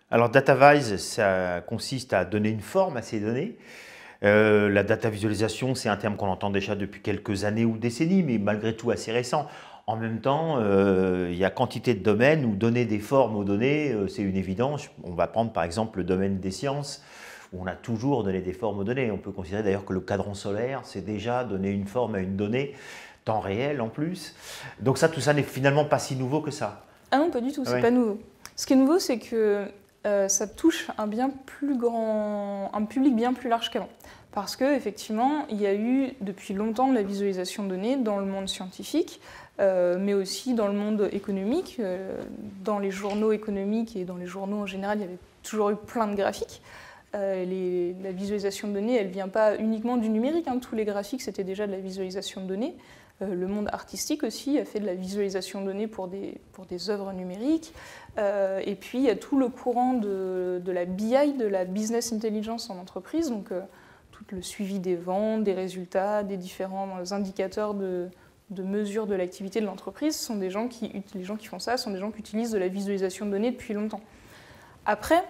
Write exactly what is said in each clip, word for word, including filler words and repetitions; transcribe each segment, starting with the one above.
Alors DataVise, ça consiste à donner une forme à ces données. Euh, la data visualisation, c'est un terme qu'on entend déjà depuis quelques années ou décennies, mais malgré tout assez récent. En même temps, euh, il y a quantité de domaines où donner des formes aux données, euh, c'est une évidence. On va prendre par exemple le domaine des sciences, où on a toujours donné des formes aux données. On peut considérer d'ailleurs que le cadran solaire, c'est déjà donner une forme à une donnée, temps réel en plus. Donc ça, tout ça n'est finalement pas si nouveau que ça. Ah non, pas du tout, c'est Ouais. pas nouveau. Ce qui est nouveau, c'est que euh, ça touche un bien plus grand, un public bien plus large qu'avant. Parce qu'effectivement, il y a eu depuis longtemps de la visualisation de données dans le monde scientifique, euh, mais aussi dans le monde économique. Euh, dans les journaux économiques et dans les journaux en général, il y avait toujours eu plein de graphiques. Euh, les, la visualisation de données, elle ne vient pas uniquement du numérique, hein. Tous les graphiques, c'était déjà de la visualisation de données. Euh, le monde artistique aussi a fait de la visualisation de données pour des, pour des œuvres numériques. Euh, et puis, il y a tout le courant de, de la B I, de la Business Intelligence en entreprise, donc euh, tout le suivi des ventes, des résultats, des différents indicateurs de, de mesure de l'activité de l'entreprise. Sont des gens qui, les gens qui font ça sont des gens qui utilisent de la visualisation de données depuis longtemps. Après,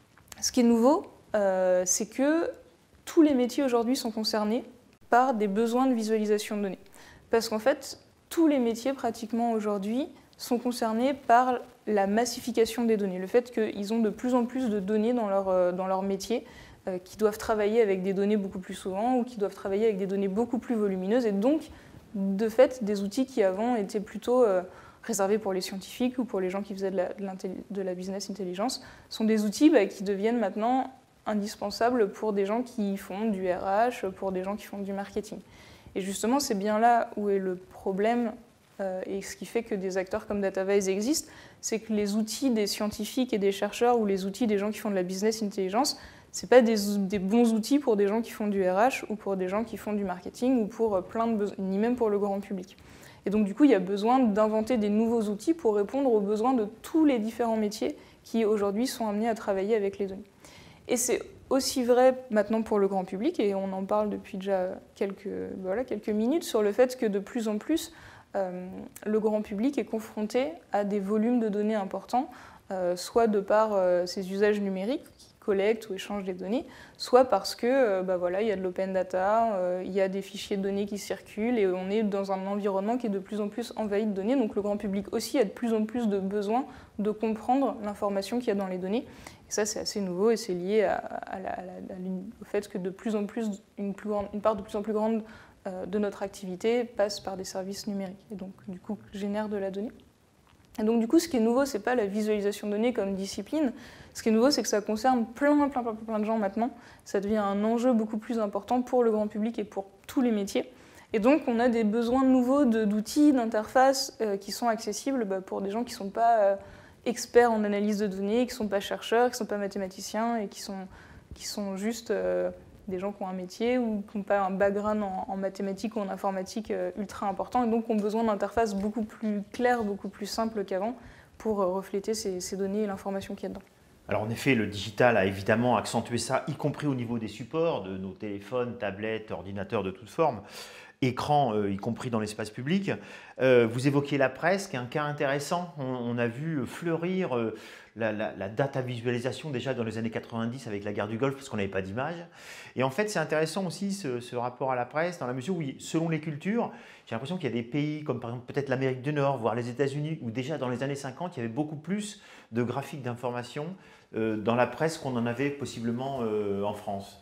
ce qui est nouveau, euh, c'est que tous les métiers aujourd'hui sont concernés par des besoins de visualisation de données. Parce qu'en fait, tous les métiers pratiquement aujourd'hui sont concernés par la massification des données. Le fait qu'ils ont de plus en plus de données dans leur, dans leur métier, euh, qui doivent travailler avec des données beaucoup plus souvent ou qui doivent travailler avec des données beaucoup plus volumineuses. Et donc, de fait, des outils qui avant étaient plutôt euh, réservés pour les scientifiques ou pour les gens qui faisaient de la, de la business intelligence, sont des outils bah, qui deviennent maintenant indispensables pour des gens qui font du R H, pour des gens qui font du marketing. Et justement, c'est bien là où est le problème euh, et ce qui fait que des acteurs comme DataVise existent, c'est que les outils des scientifiques et des chercheurs ou les outils des gens qui font de la business intelligence, ce n'est pas des, des bons outils pour des gens qui font du R H ou pour des gens qui font du marketing ou pour plein de besoins, ni même pour le grand public. Et donc du coup, il y a besoin d'inventer des nouveaux outils pour répondre aux besoins de tous les différents métiers qui aujourd'hui sont amenés à travailler avec les données. Et c'est aussi vrai maintenant pour le grand public, et on en parle depuis déjà quelques, voilà, quelques minutes, sur le fait que de plus en plus, euh, le grand public est confronté à des volumes de données importants, euh, soit de par euh, ses usages numériques, qui collectent ou échangent des données, soit parce que euh, bah voilà, il y a de l'open data, euh, il y a des fichiers de données qui circulent, et on est dans un environnement qui est de plus en plus envahi de données, donc le grand public aussi a de plus en plus de besoin de comprendre l'information qu'il y a dans les données. Et ça, c'est assez nouveau et c'est lié à, à la, à la, à au fait que de plus en plus, une, plus grande, une part de plus en plus grande euh, de notre activité passe par des services numériques et donc du coup génère de la donnée. Et donc du coup, ce qui est nouveau, c'est pas la visualisation de données comme discipline. Ce qui est nouveau, c'est que ça concerne plein, plein, plein, plein de gens maintenant. Ça devient un enjeu beaucoup plus important pour le grand public et pour tous les métiers. Et donc, on a des besoins nouveaux d'outils, d'interfaces euh, qui sont accessibles bah, pour des gens qui ne sont pas euh, experts en analyse de données, qui ne sont pas chercheurs, qui ne sont pas mathématiciens et qui sont, qui sont juste euh, des gens qui ont un métier ou qui n'ont pas un background en, en mathématiques ou en informatique euh, ultra important et donc ont besoin d'interfaces beaucoup plus claires, beaucoup plus simples qu'avant pour euh, refléter ces, ces données et l'information qu'il y a dedans. Alors en effet, le digital a évidemment accentué ça, y compris au niveau des supports, de nos téléphones, tablettes, ordinateurs de toutes formes, écrans, euh, y compris dans l'espace public. Euh, vous évoquiez la presse, qui est un cas intéressant. On, on a vu fleurir euh, la, la, la data visualisation déjà dans les années quatre-vingt-dix avec la guerre du Golfe, parce qu'on n'avait pas d'image. Et en fait, c'est intéressant aussi ce, ce rapport à la presse, dans la mesure où, selon les cultures, j'ai l'impression qu'il y a des pays comme par exemple peut-être l'Amérique du Nord, voire les États-Unis, où déjà dans les années cinquante, il y avait beaucoup plus de graphiques d'information euh, dans la presse qu'on en avait possiblement euh, en France.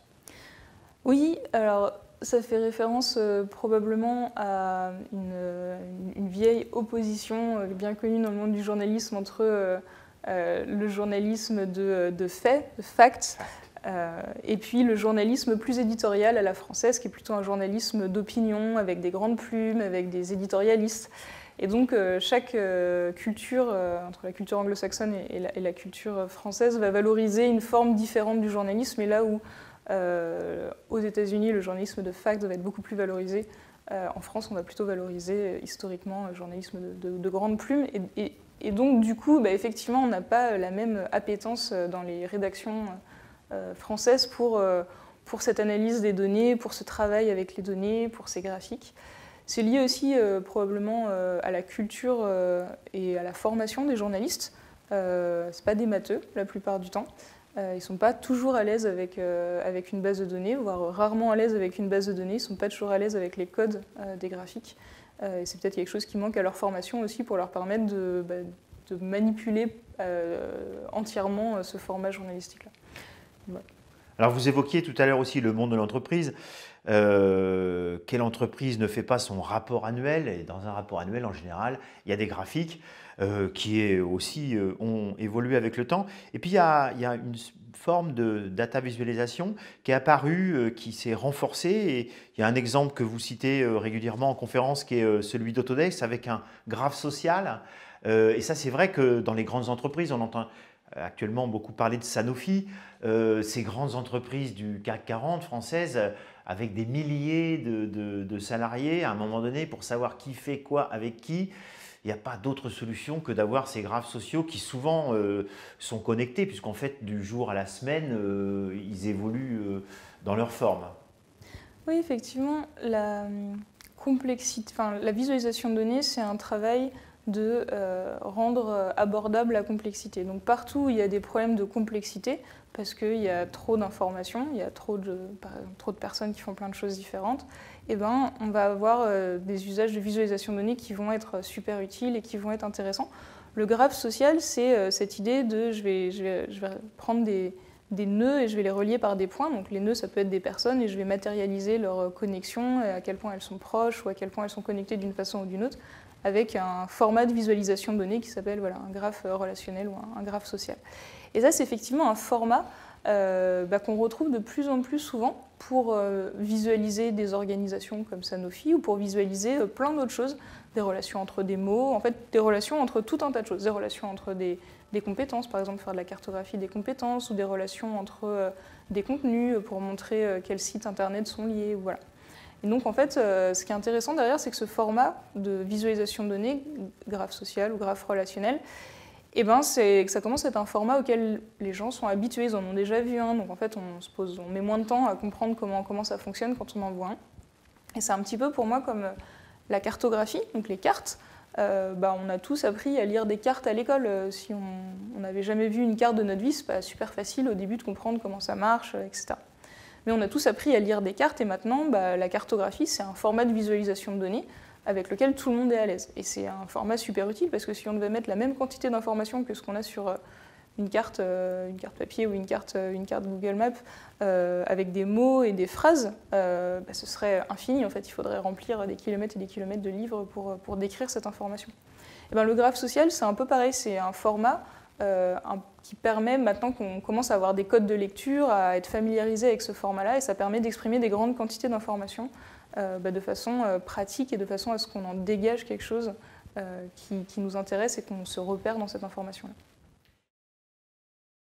Oui, alors ça fait référence euh, probablement à une, une vieille opposition euh, bien connue dans le monde du journalisme entre euh, euh, le journalisme de, de faits, de facts, euh, et puis le journalisme plus éditorial à la française, qui est plutôt un journalisme d'opinion, avec des grandes plumes, avec des éditorialistes. Et donc euh, chaque euh, culture, euh, entre la culture anglo-saxonne et, et, la, et la culture française, va valoriser une forme différente du journalisme, et là où Euh, aux États-Unis, le journalisme de fact va être beaucoup plus valorisé. Euh, en France, on va plutôt valoriser euh, historiquement le journalisme de, de, de grande plume. Et, et, et donc, du coup, bah, effectivement, on n'a pas la même appétence dans les rédactions euh, françaises pour, euh, pour cette analyse des données, pour ce travail avec les données, pour ces graphiques. C'est lié aussi euh, probablement euh, à la culture euh, et à la formation des journalistes. Euh, ce pas des matheux la plupart du temps. Euh, ils ne sont pas toujours à l'aise avec, euh, avec une base de données, voire rarement à l'aise avec une base de données. Ils ne sont pas toujours à l'aise avec les codes euh, des graphiques. Euh, et c'est peut-être quelque chose qui manque à leur formation aussi pour leur permettre de, bah, de manipuler euh, entièrement ce format journalistique-là. Ouais. Alors vous évoquiez tout à l'heure aussi le monde de l'entreprise. Euh, quelle entreprise ne fait pas son rapport annuel? Et dans un rapport annuel, en général, il y a des graphiques euh, qui est aussi, euh, ont évolué avec le temps. Et puis il y a, il y a une forme de data visualisation qui est apparue, euh, qui s'est renforcée. Et il y a un exemple que vous citez euh, régulièrement en conférence qui est euh, celui d'Autodesk avec un graphe social. Euh, et ça, c'est vrai que dans les grandes entreprises, on entend actuellement beaucoup parler de Sanofi, euh, ces grandes entreprises du C A C quarante françaises euh, avec des milliers de, de, de salariés à un moment donné pour savoir qui fait quoi avec qui. Il n'y a pas d'autre solution que d'avoir ces graphes sociaux qui souvent euh, sont connectés puisqu'en fait du jour à la semaine, euh, ils évoluent euh, dans leur forme. Oui, effectivement, la complexité, enfin, la visualisation de données, c'est un travail de euh, rendre abordable la complexité. Donc partout où il y a des problèmes de complexité, parce qu'il y a trop d'informations, il y a trop de, trop de personnes qui font plein de choses différentes, et ben, on va avoir euh, des usages de visualisation de données qui vont être super utiles et qui vont être intéressants. Le graphe social, c'est euh, cette idée de je vais, je vais, je vais prendre des, des nœuds et je vais les relier par des points. Donc les nœuds, ça peut être des personnes et je vais matérialiser leurs connexions, à quel point elles sont proches ou à quel point elles sont connectées d'une façon ou d'une autre, avec un format de visualisation de données qui s'appelle voilà, un graphe relationnel ou un, un graphe social. Et ça, c'est effectivement un format euh, bah, qu'on retrouve de plus en plus souvent pour euh, visualiser des organisations comme Sanofi ou pour visualiser euh, plein d'autres choses, des relations entre des mots, en fait des relations entre tout un tas de choses, des relations entre des, des compétences, par exemple faire de la cartographie des compétences, ou des relations entre euh, des contenus pour montrer euh, quels sites internet sont liés, voilà. Et donc en fait, euh, ce qui est intéressant derrière, c'est que ce format de visualisation de données, graphe social ou graphe relationnel, eh ben, c'est que ça commence à être un format auquel les gens sont habitués, ils en ont déjà vu un, donc en fait on, se pose, on met moins de temps à comprendre comment, comment ça fonctionne quand on en voit un. Et c'est un petit peu pour moi comme la cartographie, donc les cartes. Euh, bah, on a tous appris à lire des cartes à l'école. Si on n'avait jamais vu une carte de notre vie, c'est pas super facile au début de comprendre comment ça marche, et cetera. Mais on a tous appris à lire des cartes et maintenant, bah, la cartographie, c'est un format de visualisation de données avec lequel tout le monde est à l'aise. Et c'est un format super utile parce que si on devait mettre la même quantité d'informations que ce qu'on a sur une carte, une carte papier ou une carte, une carte Google Maps euh, avec des mots et des phrases, euh, bah, ce serait infini. En fait, il faudrait remplir des kilomètres et des kilomètres de livres pour, pour décrire cette information. Et ben, le graphe social, c'est un peu pareil. C'est un format Euh, un, qui permet maintenant qu'on commence à avoir des codes de lecture, à être familiarisé avec ce format-là, et ça permet d'exprimer des grandes quantités d'informations euh, bah, de façon euh, pratique et de façon à ce qu'on en dégage quelque chose euh, qui, qui nous intéresse et qu'on se repère dans cette information-là.